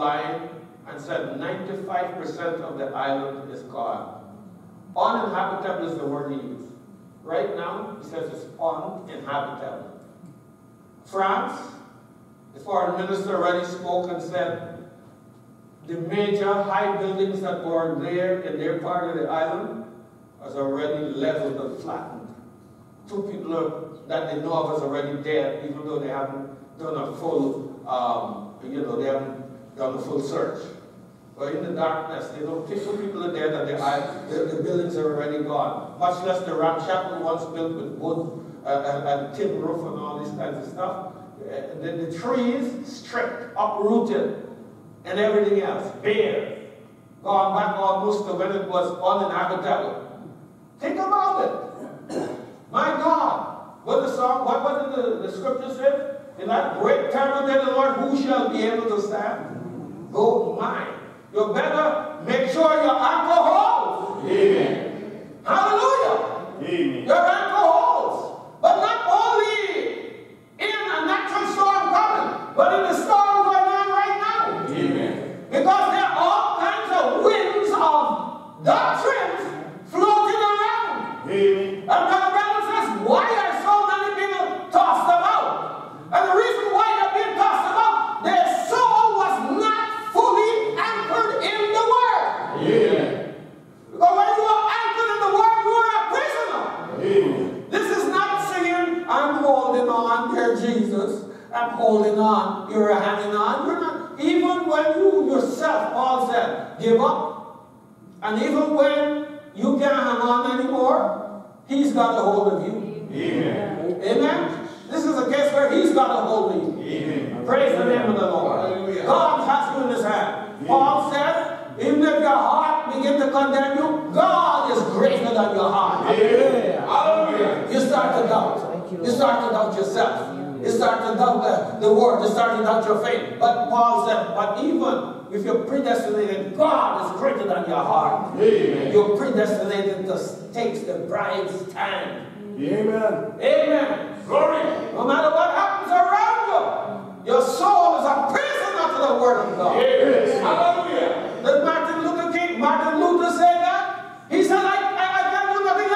line and said 95% of the island is gone. Uninhabitable is the word he used. Right now, he says it's uninhabitable. France, the foreign minister already spoke and said the major high buildings that were there in their part of the island was already leveled and flattened. 2 people that they know of is already dead, even though they haven't done a full, they haven't done a full search. But in the darkness, they know 2 people are dead and the buildings are already gone. Much less the ramshackle ones built with wood and tin roof and all these kinds of stuff. The trees stripped, uprooted, and everything else, bare. Gone back almost to when it was uninhabitable. Think about it. My God, what did the scripture say? In that great terrible day of the Lord, who shall be able to stand? Go mine. You better make sure your anchor holds. Amen. Hallelujah. Amen. Your anchor holds. But not only in a natural storm coming, but in the storm going on right now. Amen. Because there are all kinds of winds of doctrines floating around. Amen. And Brother Branham says, why are so many people tossed about? And the reason why they're being tossed about, their soul was not fully anchored in the Word. Amen. Because when you are anchored in the Word, you are a prisoner. Amen. This is not saying, I'm holding on, dear Jesus. I'm holding on. You're hanging on. You're not. Even when you yourself, Paul said, give up. And even when you can't hang on anymore, He's got a hold of you. Amen. Amen. This is a case where He's got a hold of you. Amen. Praise the name of the Lord. Hallelujah. God has you in His hand. Amen. Paul said, even if your heart begin to condemn you, God is greater than your heart. Amen. Hallelujah. You start to doubt. You start to doubt yourself. You start to doubt the Word. You start to doubt your faith. But Paul said, but even if you're predestinated, God is greater than your heart. Amen. You're predestinated to take the bride's stand. Amen. Amen. Glory. No matter what happens around you, your soul is a prisoner to the Word of God. Yes. Hallelujah. Did Martin Luther say that? He said, I can't do nothing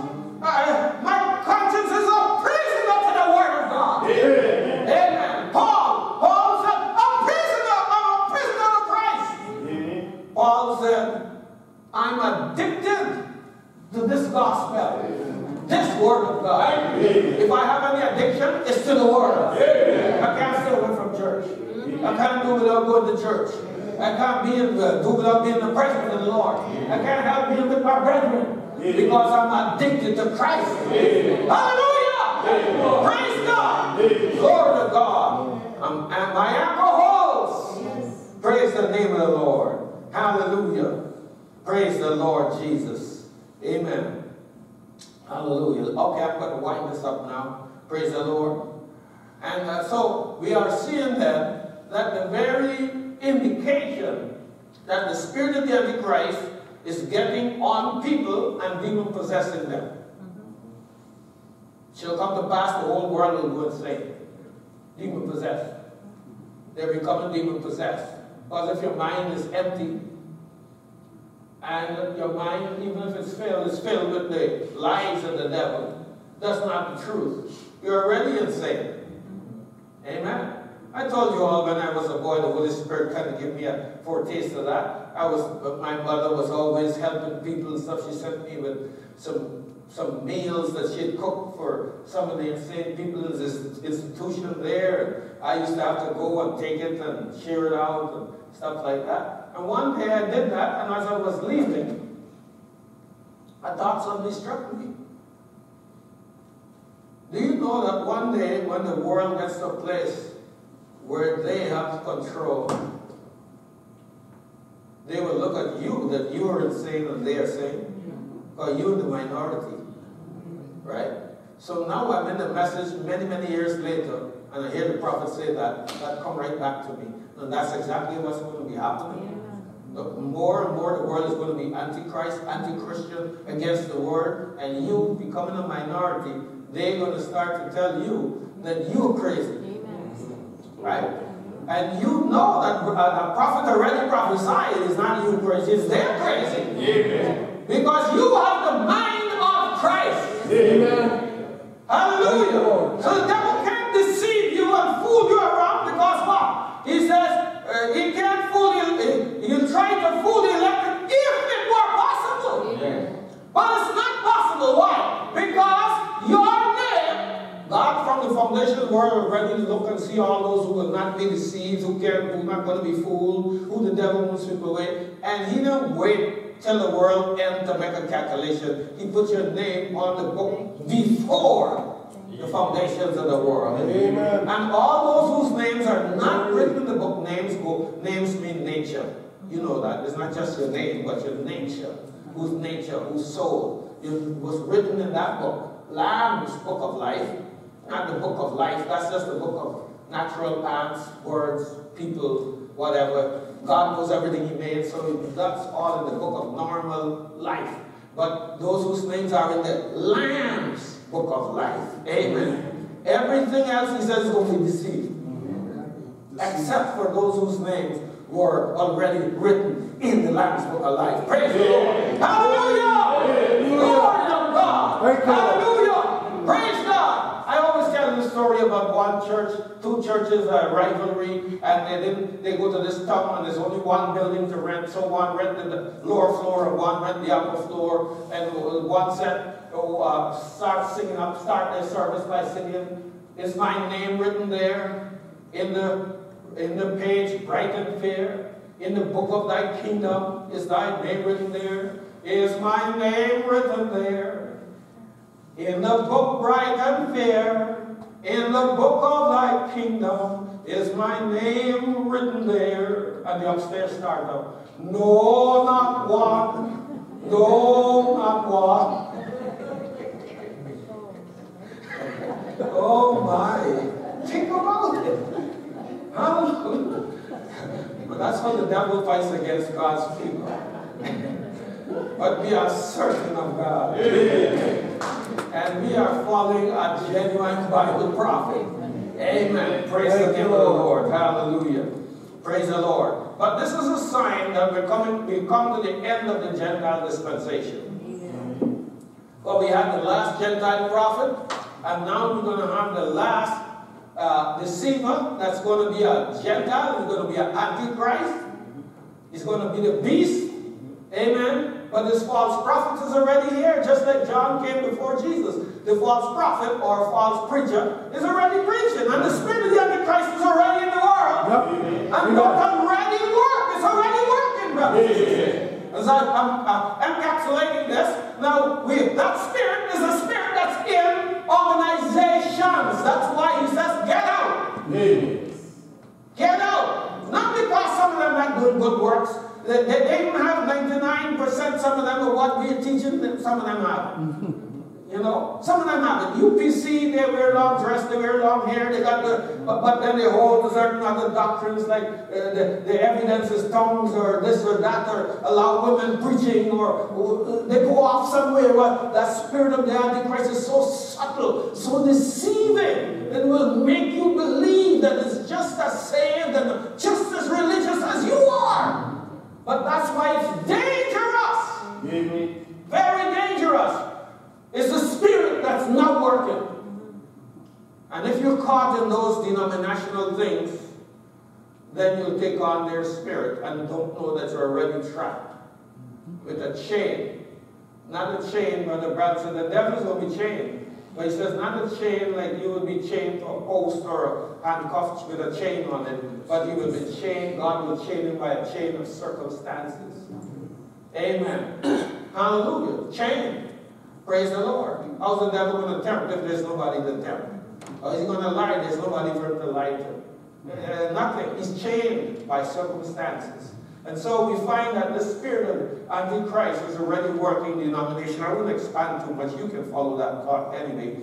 else. My conscience is a prisoner to the Word of God. Amen. Amen. Paul said, I'm a prisoner of Christ. Amen. Paul said, I'm addicted to this gospel, this Word of God. Amen. If I have any addiction, it's to the Word. Amen. I can't stay away from church. I can't do without going to church. I can't do without being in the presence of the Lord. I can't help being with my brethren because I'm addicted to Christ. Amen. Hallelujah! Amen. Praise God! Amen. Glory to God! And my anchor holds. Yes. Praise the name of the Lord. Hallelujah! Praise the Lord Jesus. Amen. Hallelujah. Okay, I'm going to wind this up now. Praise the Lord. And so we are seeing that the very indication that the spirit of the Antichrist is getting on people and demon possessing them. Shall come to pass, the whole world will go insane. Demon possessed. They're becoming demon possessed. Because if your mind is empty, and your mind, even if it's filled with the lies of the devil, that's not the truth, you're already insane. Amen. I told you all when I was a boy, the Holy Spirit kind of gave me a foretaste of that. My mother was always helping people and stuff. She sent me with some meals that she had cooked for some of the insane people in this institution there. And I used to have to go and take it and share it out and stuff like that. And one day I did that, and as I was leaving, a thought suddenly struck me. Do you know that one day when the world gets to a place where they have control, they will look at you, that you are insane and they are sane, or you're the minority, right? So now I'm in the message many, many years later, and I hear the prophet say that come right back to me. And that's exactly what's going to be happening. More and more the world is going to be antichrist, anti-Christian, against the word, and you becoming a minority, they're going to start to tell you that you're crazy. Right? And you know that the prophet already prophesied. It's not you crazy, it's them crazy. Amen. Because you have the mind of Christ. Amen. Hallelujah. So the devil can't deceive you and fool you around because what? He says he can't fool you. He'll try to fool the elect if it were possible. Yeah. But it's not possible. Why? Because your name, God from the foundation of the world already look and see all those who will not be deceived, who are not going to be fooled, who the devil wants to sweep away. And he didn't wait till the world end to make a calculation. He put your name on the book before the foundations of the world. Amen. And all those whose names are not written in the book, names mean nature. You know that. It's not just your name, but your nature. Whose nature, whose soul. It was written in that book. Lamb's book of life. Not the book of life. That's just the book of natural plants, words, people, whatever. God knows everything he made, so that's all in the book of normal life. But those whose names are in the Lamb's book of life. Amen. Everything else he says is going to be deceived. Except for those whose names were already written in the Lamb's book of life. Praise the Lord. Hallelujah! Glory to God. Hallelujah! Praise God. I always tell the story about one church, two churches, rivalry, and they go to this town and there's only one building to rent. So one rented the lower floor and one rented the upper floor. And one said, start their service by singing, "Is my name written there in the page bright and fair? In the book of thy kingdom is thy name written there? Is my name written there? In the book bright and fair, in the book of thy kingdom is my name written there?" And the upstairs started up, "No, not one. No, not one." Oh my. Think about it. Hallelujah. But that's how the devil fights against God's people. But we are certain of God. Amen. And we are following a genuine Bible prophet. Amen. Praise the name of the Lord. Hallelujah. Praise the Lord. But this is a sign that we come to the end of the Gentile dispensation. Well, we had the last Gentile prophet, and now we're going to have the last deceiver. That's going to be a Gentile. He's going to be an Antichrist. He's going to be the beast. Amen. But this false prophet is already here, just like John came before Jesus. The false prophet or false preacher is already preaching, and the spirit of the Antichrist is already in the world. Yep. And don't already work. It's already working, brothers. As I'm encapsulating this, now that spirit is a spirit that's in organizations. That's why he says, get out. Get out. Not because some of them are not doing good works. They even have 99%, some of them, of what we're teaching, some of them have. You know, some of them have it. UPC, they wear long dress, they wear long hair, they got but then they hold certain other doctrines like the evidence is tongues or this or that, or allow women preaching, or they go off somewhere. Well, that spirit of the Antichrist is so subtle, so deceiving, it will make you believe that it's just as saved and just as religious as you are. But that's why it's dangerous. Very dangerous. It's the spirit that's not working. And if you're caught in those denominational things, then you'll take on their spirit and don't know that you're already trapped with a chain. Not a chain, Brother Brad said, the devil's going to be chained. But he says, not a chain like you would be chained to a post or handcuffed with a chain on it, but he will be chained, God will chain him by a chain of circumstances. Amen. Hallelujah. Chain. Praise the Lord. How's the devil going to tempt if there's nobody to tempt? Or is he going to lie? There's nobody for him to lie to. Nothing. He's chained by circumstances. And so we find that the spirit of Antichrist is already working the denomination. I won't expand too much. You can follow that thought anyway.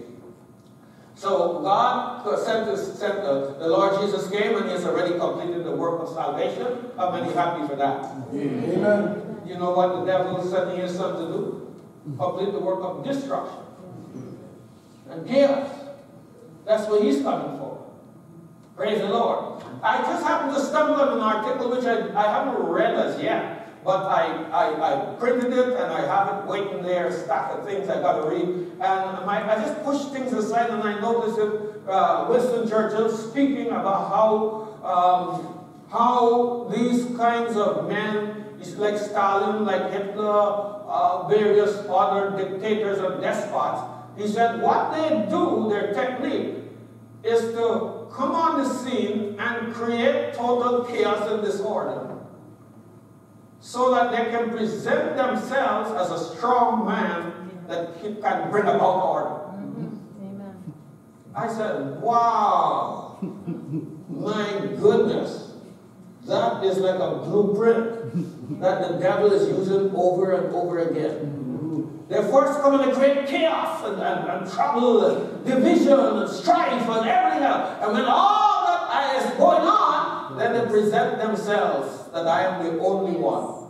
So God sent the Lord Jesus came and he has already completed the work of salvation. How many happy for that? Amen. You know what the devil is sending his son to do? Complete the work of destruction and chaos. That's what he's coming for. Praise the Lord. I just happened to stumble on an article which I haven't read as yet, but I printed it and I have it waiting there, a stack of things I got to read. And I just pushed things aside and I noticed that Winston Churchill speaking about how these kinds of men, like Stalin, like Hitler, various other dictators and despots, he said what they do, their technique, is to come on the scene and create total chaos and disorder so that they can present themselves as a strong man that can bring about order. Amen. I said, wow, my goodness, that is like a blueprint that the devil is using over and over again. They're first coming to create chaos and trouble and division and strife and everything else. And when all that is going on, then they present themselves that I am the only one.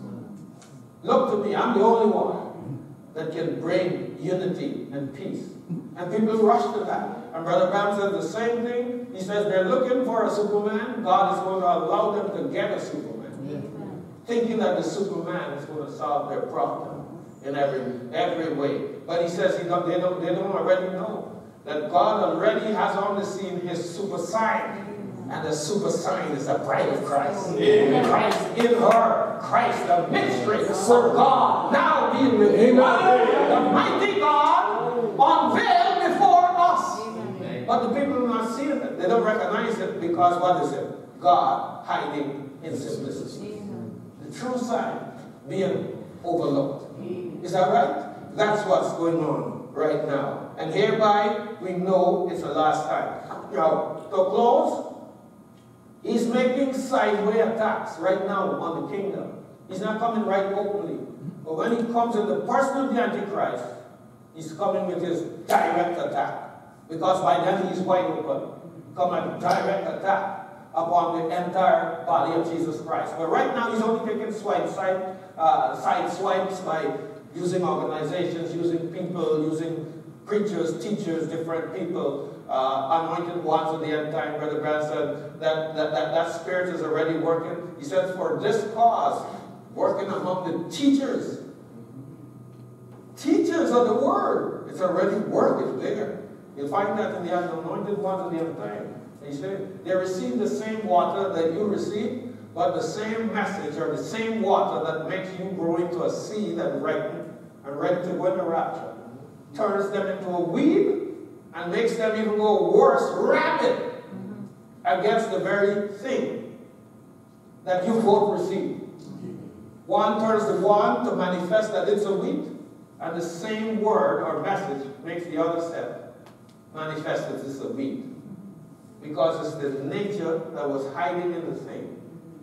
Look to me, I'm the only one that can bring unity and peace. And people rush to that. And Brother Bam said the same thing. He says they're looking for a Superman. God is going to allow them to get a Superman. Thinking that the Superman is going to solve their problem in every way. But he says they don't already know that God already has on the scene his super sign. And the super sign is the bride of Christ. Amen. Christ in her, Christ the mystery of God now being revealed. The mighty God unveiled before us. Amen. But the people are not seeing it. They don't recognize it because what is it? God hiding in simplicity. The true sign being overlooked. Is that right? That's what's going on right now. And hereby we know it's the last time. Now, to close, he's making sideway attacks right now on the kingdom. He's not coming right openly. But when he comes in the person of the Antichrist, he's coming with his direct attack. Because by then he's wide open. Come a direct attack upon the entire body of Jesus Christ. But right now he's only taking side swipes by using organizations, using people, using preachers, teachers, different people, anointed ones of the end time. Brother Brand said that spirit is already working. He said for this cause, working among the teachers. Teachers of the word. It's already working there. You'll find that in the anointed ones of the end time. He said they receive the same water that you receive, but the same message or the same water that makes you grow into a seed and ripen and ready to go in the rapture turns them into a weed and makes them even go worse, rabid against the very thing that you both receive. One turns the one to manifest that it's a wheat, and the same word or message makes the other set manifest that it's a wheat. Because it's the nature that was hiding in the thing.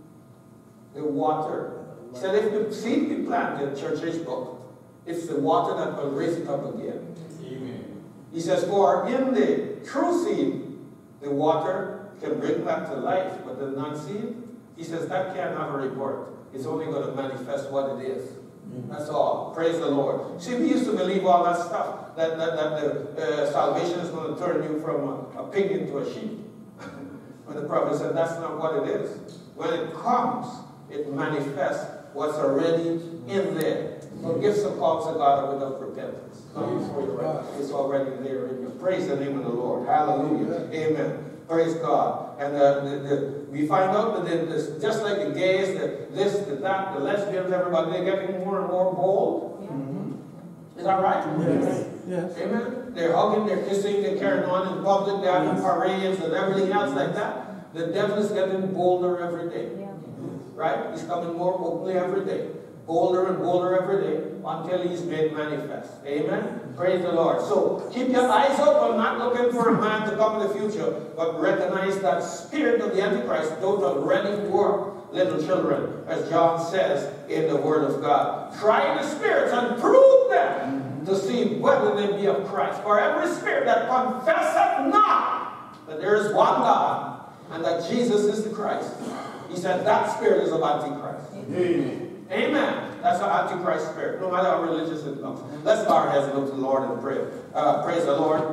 The water. He said if the seed be planted, Church Age book, it's the water that will raise it up again. Amen. He says, for in the true seed, the water can bring back to life, but the non-seed, he says that can't have a report. It's only going to manifest what it is. That's all. Praise the Lord. See, we used to believe all that stuff, that the salvation is going to turn you from a pig into a sheep. When the prophet said that's not what it is. When it comes, it manifests what's already in there. So gifts and calls of God are without repentance. It's already there in you. Praise the name of the Lord. Hallelujah. Amen. Praise God. And we find out that just like the gays, the that, the lesbians, everybody, they're getting more and more bold. Yeah. Is that right? Yes. Yes. Amen. They're hugging, they're kissing, they're carrying on in public, they're having parades and everything else like that. The devil is getting bolder every day. Yeah. Right? He's coming more openly every day. Bolder and bolder every day until he's made manifest. Amen? Praise the Lord. So keep your eyes open, not looking for a man to come in the future, but recognize that spirit of the Antichrist don't already work, little children, as John says in the Word of God. Try the spirits and prove them to see whether they be of Christ. For every spirit that confesseth not that there is one God and that Jesus is the Christ, he said that spirit is of Antichrist. Amen. Amen. That's the Antichrist spirit, no matter how religious it looks. Let's bow our heads and look to the Lord and pray. Praise the Lord.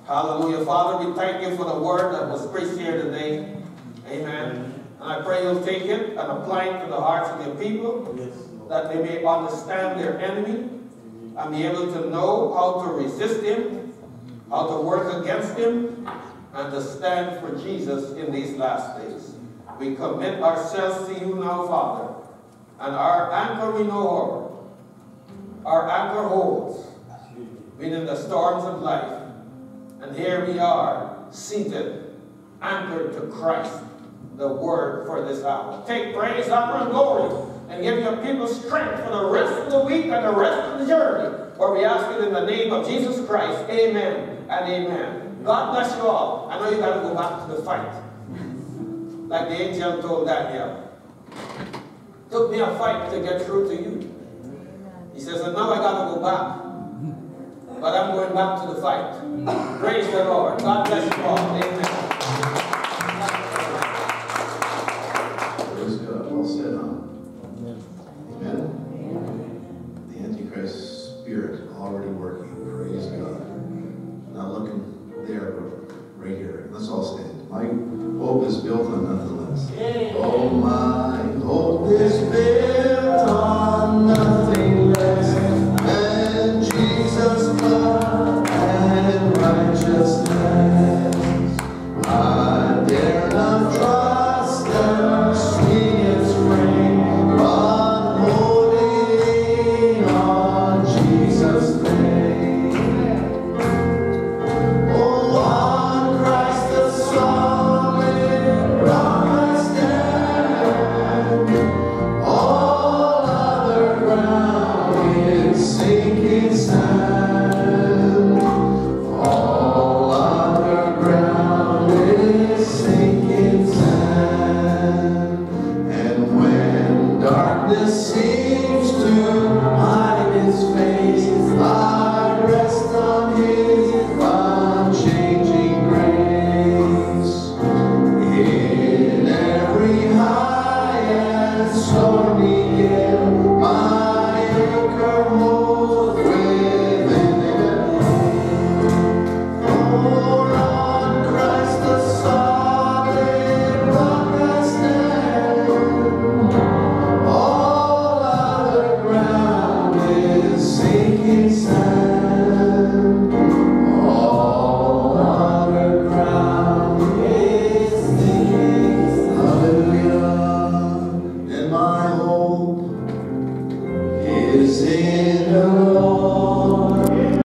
Hallelujah. Father, we thank you for the word that was preached here today. Amen. And I pray you'll take it and apply it to the hearts of your people, that they may understand their enemy and be able to know how to resist him, how to work against him, and to stand for Jesus in these last days. We commit ourselves to you now, Father, and our anchor we know over. Our anchor holds, meaning the storms of life. And here we are, seated, anchored to Christ, the word for this hour. Take praise, honor, and glory, and give your people strength for the rest of the week and the rest of the journey. For we ask it in the name of Jesus Christ. Amen and amen. God bless you all. I know you got to go back to the fight. Like the angel told Daniel. Took me a fight to get through to you. He says, and now I got to go back. But I'm going back to the fight. Praise the Lord. God bless you all. Amen. Praise God. Well said, huh? Amen. The Antichrist spirit already working. Praise God. Not looking there, but right here. Let's all stand. My hope is built on nothing less. Oh, my hope is built on nothing less than Jesus' blood and righteousness. I dare not trust the sweetest frame, but holding on Jesus' name. Oh, on Christ the solid rock I stand. All other ground is sinking sand. All other ground is sinking sand. And when darkness seems